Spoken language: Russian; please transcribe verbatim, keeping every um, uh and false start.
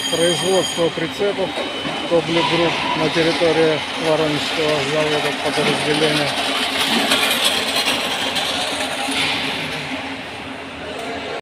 Производство прицепов Кобле Групп на территории Воронежского завода подразделения.